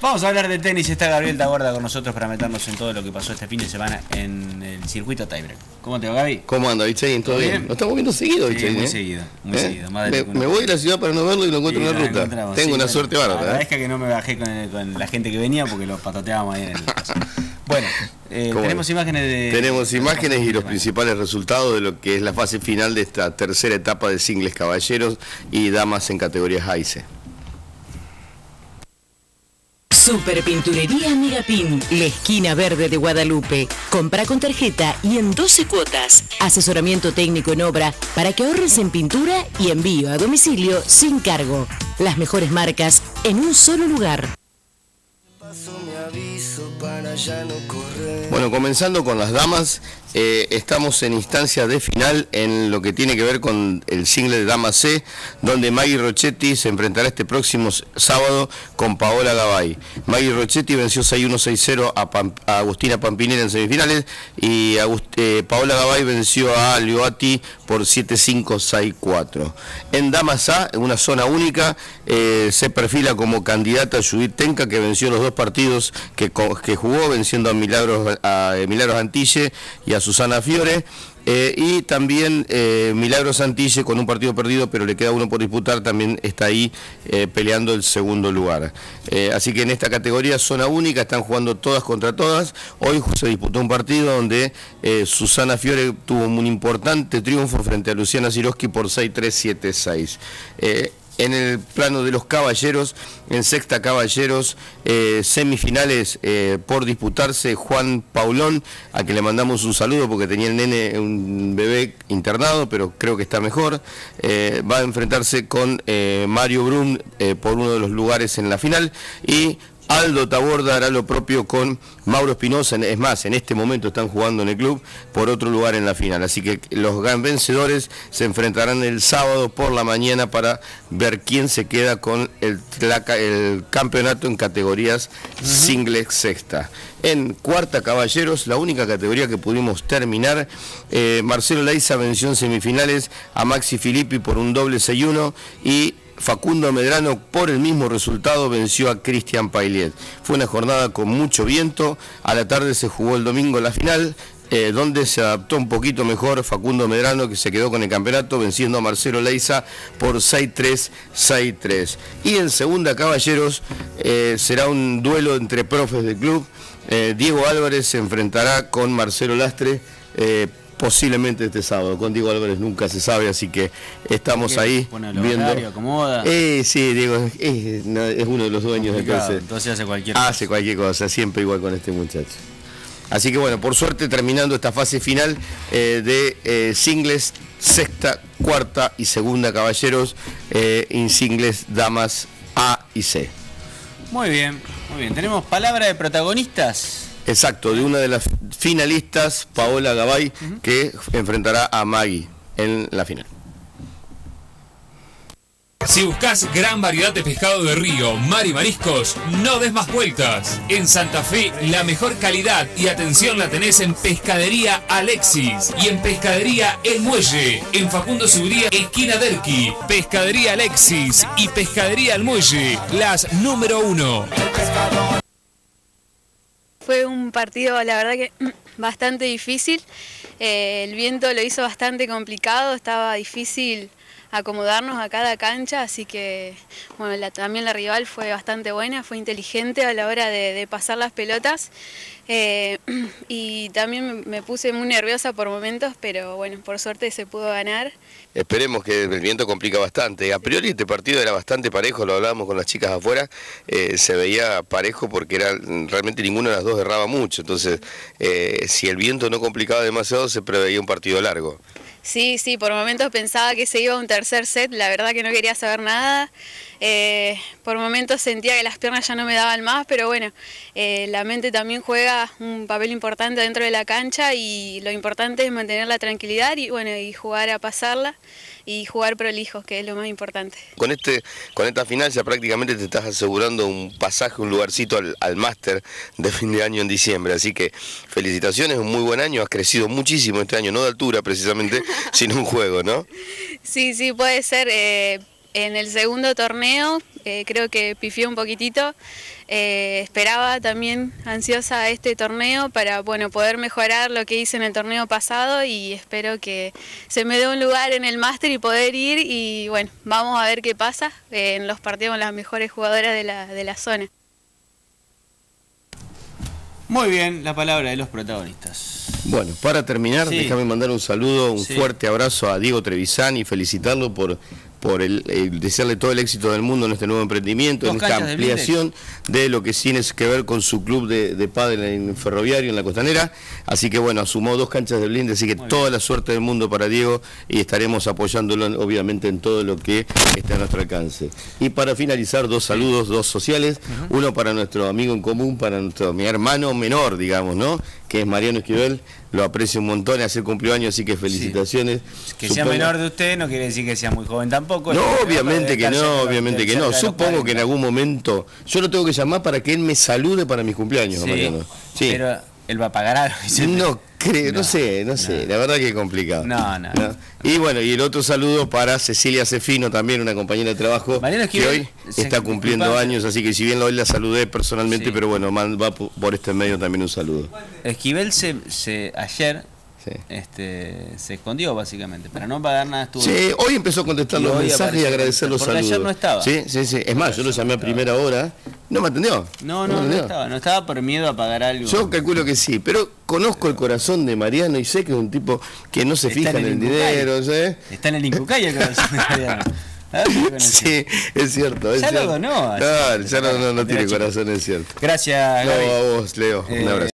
Vamos a hablar de tenis. Está Gabriel Taborda con nosotros para meternos en todo lo que pasó este fin de semana en el circuito tiebreak. ¿Cómo te va, Gaby? ¿Cómo anda, Bichain? ¿Todo bien? Lo estamos viendo seguido, Bichain. Muy seguido, muy seguido. Me voy de la ciudad para no verlo y lo encuentro en la ruta. Tengo una suerte bárbara. Agradezca que no me bajé con la gente que venía porque lo patateábamos ahí en el paso. Bueno, tenemos imágenes de... Tenemos imágenes y los principales resultados de lo que es la fase final de esta tercera etapa de singles caballeros y damas en categorías A y C. Super Pinturería Megapin, la esquina verde de Guadalupe. Compra con tarjeta y en 12 cuotas. Asesoramiento técnico en obra para que ahorres en pintura y envío a domicilio sin cargo. Las mejores marcas en un solo lugar. Bueno, comenzando con las damas, estamos en instancia de final en lo que tiene que ver con el single de Dama C, donde Maggie Rochetti se enfrentará este próximo sábado con Paola Gabay. Maggie Rochetti venció 6-1, 6-0 a Agustina Pampinera en semifinales y Paola Gabay venció a Lioati por 7-5, 6-4. En Damas A, en una zona única, se perfila como candidata Judith Tenca, que venció los dos partidos que jugó, venciendo a Milagros Antille y a Susana Fiore, y también Milagros Antille con un partido perdido, pero le queda uno por disputar, también está ahí peleando el segundo lugar. Así que en esta categoría zona única están jugando todas contra todas. Hoy se disputó un partido donde Susana Fiore tuvo un importante triunfo frente a Luciana Siroski por 6-3, 7-6. En el plano de los caballeros, en sexta caballeros, semifinales por disputarse, Juan Paulón, a quien le mandamos un saludo porque tenía el nene, un bebé internado, pero creo que está mejor, va a enfrentarse con Mario Brum por uno de los lugares en la final, y Aldo Taborda hará lo propio con Mauro Espinosa. Es más, en este momento están jugando en el club por otro lugar en la final. Así que los gran vencedores se enfrentarán el sábado por la mañana para ver quién se queda con el campeonato en categorías singles sexta. En cuarta caballeros, la única categoría que pudimos terminar, Marcelo Leiza venció en semifinales a Maxi Filippi por un doble 6-1 y Facundo Medrano por el mismo resultado venció a Cristian Pailiet. Fue una jornada con mucho viento. A la tarde se jugó el domingo la final, donde se adaptó un poquito mejor Facundo Medrano, que se quedó con el campeonato venciendo a Marcelo Leiza por 6-3, 6-3. Y en segunda caballeros será un duelo entre profes del club. Diego Álvarez se enfrentará con Marcelo Lastre, posiblemente este sábado. Con Diego Álvarez nunca se sabe, así que estamos ahí viendo. Horario, acomoda. Sí, Diego es uno de los dueños de clase. Entonces hace cualquier cosa. Hace cualquier cosa, siempre igual con este muchacho. Así que bueno, por suerte terminando esta fase final de singles, sexta, cuarta y segunda caballeros, en singles damas A y C. Muy bien, muy bien. Tenemos palabra de protagonistas. Exacto, de una de las finalistas, Paola Gabay, que enfrentará a Maggie en la final. Si buscas gran variedad de pescado de río, mar y mariscos, no des más vueltas. En Santa Fe, la mejor calidad y atención la tenés en Pescadería Alexis y en Pescadería El Muelle, en Facundo Subría, esquina Derqui. Pescadería Alexis y Pescadería El Muelle, las número 1. Fue un partido, la verdad que bastante difícil. El viento lo hizo bastante complicado, estaba difícil acomodarnos a cada cancha, así que bueno, también la rival fue bastante buena, fue inteligente a la hora de pasar las pelotas. Y también me puse muy nerviosa por momentos, pero bueno, por suerte se pudo ganar. Esperemos, que el viento complica bastante. A priori este partido era bastante parejo, lo hablábamos con las chicas afuera, se veía parejo porque realmente ninguna de las dos erraba mucho, entonces si el viento no complicaba demasiado se preveía un partido largo. Sí, por momentos pensaba que se iba a un tercer set, la verdad que no quería saber nada. Por momentos sentía que las piernas ya no me daban más, pero bueno, la mente también juega un papel importante dentro de la cancha y lo importante es mantener la tranquilidad y bueno, y jugar a pasarla y jugar prolijos, que es lo más importante. Con esta final ya prácticamente te estás asegurando un pasaje, un lugarcito al máster de fin de año en diciembre, así que felicitaciones, un muy buen año, has crecido muchísimo este año, no de altura precisamente, sino un juego, ¿no? Sí, puede ser. En el segundo torneo creo que pifié un poquitito, esperaba también ansiosa este torneo para poder mejorar lo que hice en el torneo pasado, y espero que se me dé un lugar en el máster y poder ir, y bueno, vamos a ver qué pasa en los partidos con las mejores jugadoras de la zona. Muy bien, la palabra de los protagonistas. Bueno, para terminar, Sí. déjame mandar un saludo, un Sí. fuerte abrazo a Diego Trevisan y felicitarlo por el desearle todo el éxito del mundo en este nuevo emprendimiento, Dos en esta canchas de ampliación de lo que tiene que ver con su club de pádel en Ferroviario, en la Costanera. Así que bueno, sumó 2 canchas de blinde, así que Muy toda bien. la suerte del mundo para Diego, y estaremos apoyándolo obviamente en todo lo que esté a nuestro alcance. Y para finalizar, 2 saludos, 2 sociales, uno para nuestro amigo en común, para mi hermano menor, digamos, ¿no? Que es Mariano Esquivel. Lo aprecio un montón, hace cumpleaños, así que felicitaciones. Que sea menor de usted no quiere decir que sea muy joven tampoco. No, Pero obviamente que estar no, cerca- obviamente que no. cerca de los Supongo que en 40. algún momento yo lo tengo que llamar para que él me salude para mis cumpleaños, Sí, Mariano. Sí. pero él va a pagar algo. Vicente. No creo, no No, sé, no. la verdad que es complicado. No. Y bueno, y el otro saludo para Cecilia Cefino, también una compañera de trabajo Mariano que Esquivel, hoy se- está cumpliendo disculpa. años, así que si bien hoy la saludé personalmente, Sí. pero bueno, va por este medio también un saludo. Esquivel ayer Sí. se escondió básicamente, para no pagar nada. Estuvo... Sí, hoy empezó a contestar Y los hoy mensajes y apareció agradecer los porque saludos. ayer no estaba. Sí. Es más, yo lo llamé a primera hora, no me atendió. No me atendió. estaba por miedo a pagar algo. Yo calculo que sí, pero conozco el corazón de Mariano y sé que es un tipo que no se Está fija en en el el Incucay. dinero, ¿sabes? Está en el Incucay el corazón de Mariano. A ver si lo conoce. Sí, es cierto. Ya lo cierto. donó, así, No, ya no era tiene chico. corazón, es cierto. Gracias, No, Gaby. a vos, Leo. Un abrazo.